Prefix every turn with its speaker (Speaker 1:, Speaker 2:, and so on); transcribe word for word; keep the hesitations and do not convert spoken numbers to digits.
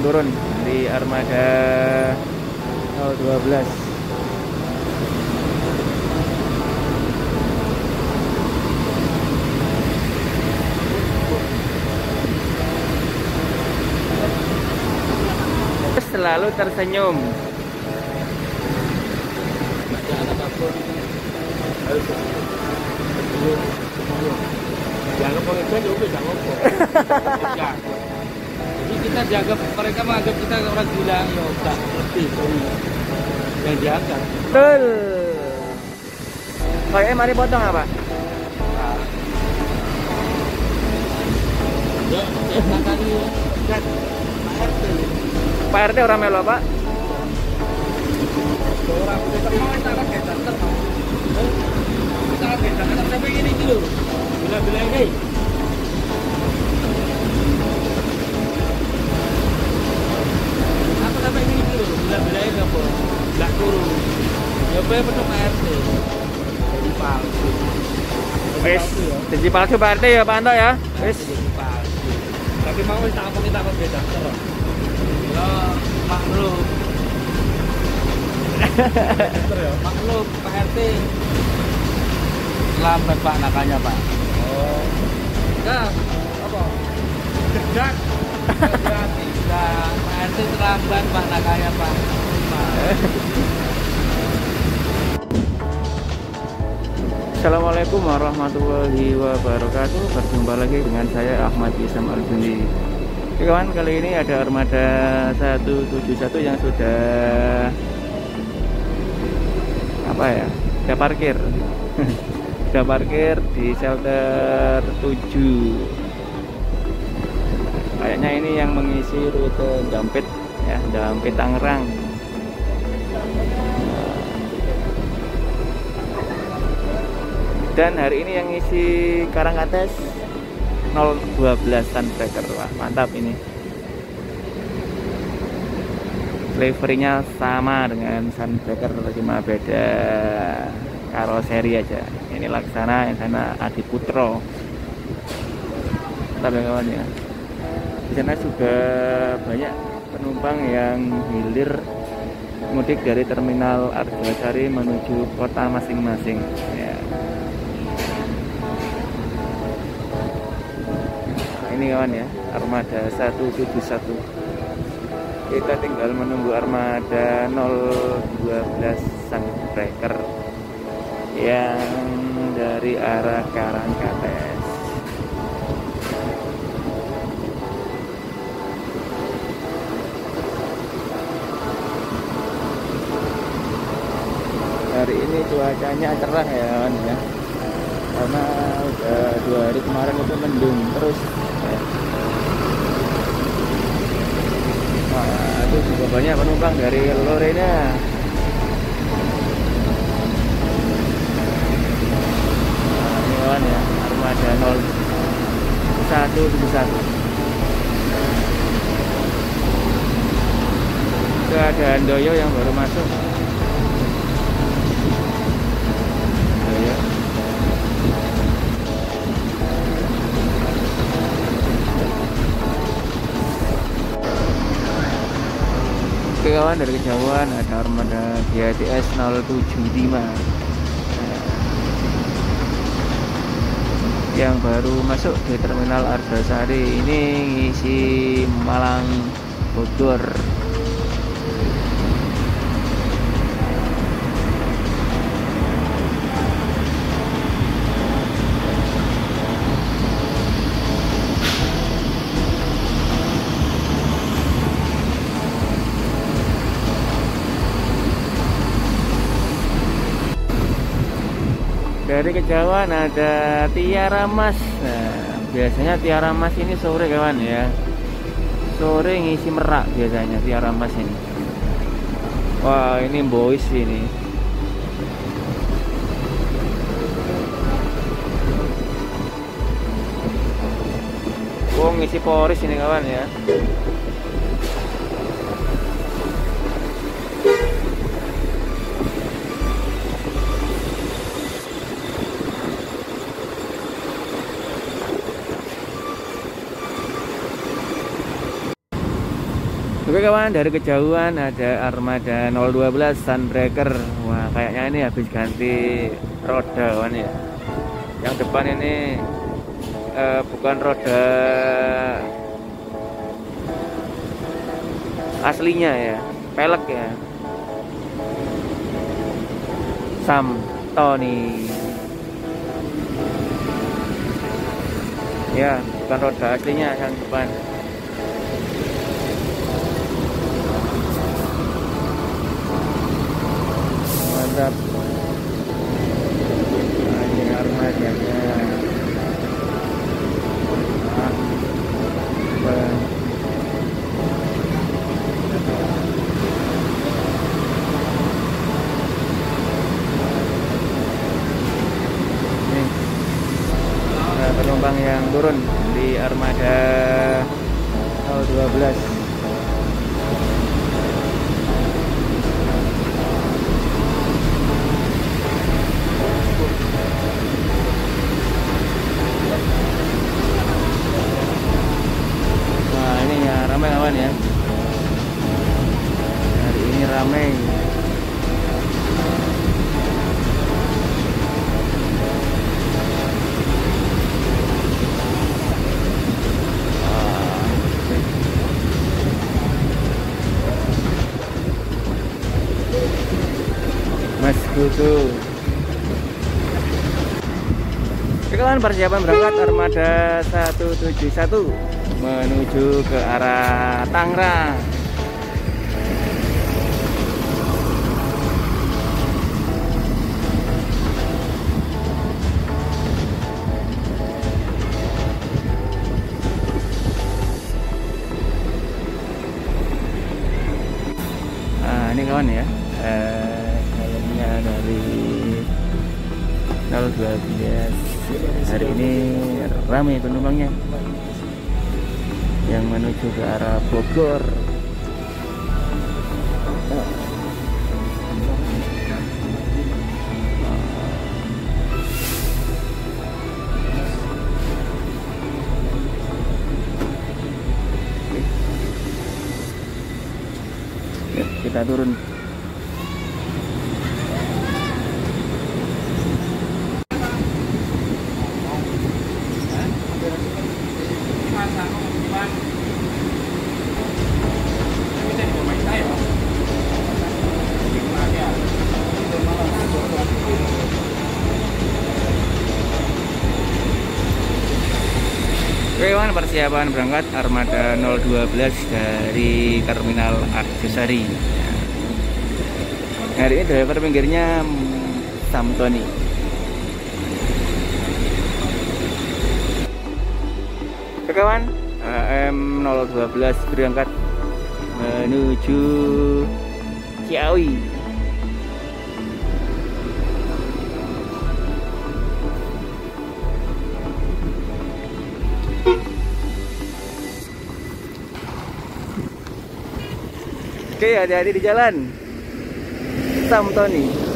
Speaker 1: turun di armada nol dua belas. Selalu tersenyum.
Speaker 2: Dianggap pengejar juga bisa ngomong. Jadi kita dianggap, mereka menganggap kita orang gila, ya udah lebih dari yang dianggap.
Speaker 1: Betul. Kayaknya mari potong apa?
Speaker 2: Ya, ya kali kan Pak R T.
Speaker 1: Pak R T orang melo Pak.
Speaker 2: Orang kita mau kita kan kita tetap. Kita kan kita kan sampai gini dulu. Bila-bila ini. Aku sampai gini dulu. Bila-bila ini apa? Enggak turun. Ya boleh penuh Pak R T. Jadi palsu.
Speaker 1: Wis, jadi palsu Pak R T ya Pak Anto ya. Wis.
Speaker 2: Tapi mau tak apa kita kok beda terus. Ya maklum. Maklum Pak R T. Lambat Pak nakanya Pak. Oh. Nah, apa? Gedak. Hati-hati. Nah, Pak R T terlambat Pak nakanya Pak.
Speaker 1: Assalamualaikum warahmatullahi wabarakatuh. Berjumpa lagi dengan saya Ahmad Isam Al-Jundi. Oke kawan, kali ini ada armada seratus tujuh puluh satu yang sudah apa ya? Sudah parkir. Sudah parkir di shelter tujuh. Kayaknya ini yang mengisi rute Dampit ya, Dampit Tangerang. Dan hari ini yang ngisi Karangkates nol dua belas Sunbreaker. Wah, mantap ini. Flavor-nya sama dengan Sunbreaker, cuma beda karoseri aja. Ini Laksana, yang sana Adiputro. Mantap ya kawan ya. Di sana juga banyak penumpang yang hilir mudik dari terminal Arjosari menuju kota masing-masing ya. Ini kawan ya, armada seratus tujuh puluh satu. Kita tinggal menunggu armada nol dua belas Sunbreaker yang dari arah Karangkates. Hari ini cuacanya cerah ya kawan ya, karena udah dua hari kemarin itu mendung terus ya. Wah, itu juga banyak penumpang dari Lorena. Nah, ini kawan ya, armada nol satu tujuh satu. Itu ada Handoyo yang baru masuk. Handoyo. Oke kawan, dari kejauhan ada armada G A T S nol tujuh lima yang baru masuk di terminal Arjosari. Ini ngisi Malang Bogor. Dari kejauhan ada Tiara Mas. Nah, biasanya Tiara Mas ini sore kawan ya. Sore ngisi Merak biasanya Tiara Mas ini. Wah, ini boys ini. Oh, ngisi Poris ini kawan ya. Oke kawan, dari kejauhan ada armada nol satu dua Sunbreaker. Wah, kayaknya ini habis ganti roda kawan ya. Yang depan ini eh, bukan roda aslinya ya, pelek ya. Samtoni. Ya, bukan roda aslinya yang depan. Mantap. Nah, ini armadanya. Ah, ben. Nih, nah, penumpang yang turun di armada nol satu dua. Ramai kawan ya, hari ini ramai. Mas Kutu. Kawan, persiapan berangkat armada satu tujuh satu menuju ke arah Tangerang. Nah, ini kawan ya, eh, kayaknya dari nol dua belas. Hari ini ramai penumpangnya yang menuju ke arah Bogor. Ya, kita turun. Oke kawan, persiapan berangkat armada nol satu dua dari terminal Arjosari. Hari ini driver pinggirnya Samtoni. Oke kawan, A M nol satu dua berangkat menuju Ciawi. Oke, hati-hati di jalan. Samtoni.